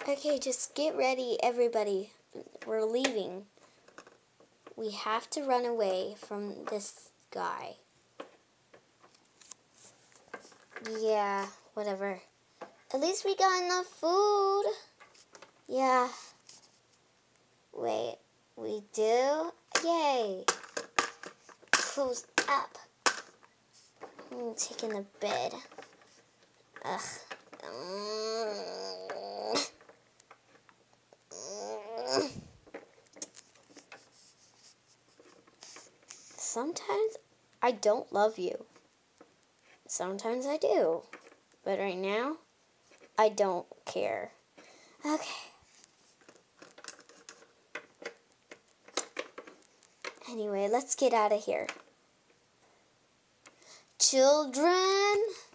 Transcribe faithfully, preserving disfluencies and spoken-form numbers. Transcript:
Okay, just get ready, everybody. We're leaving. We have to run away from this guy. Yeah, whatever. At least we got enough food. Yeah. Wait, we do? Yay. Close up. I'm taking a bed. Ugh. Sometimes I don't love you. Sometimes I do. But right now, I don't care. Okay. Anyway, let's get out of here. Children,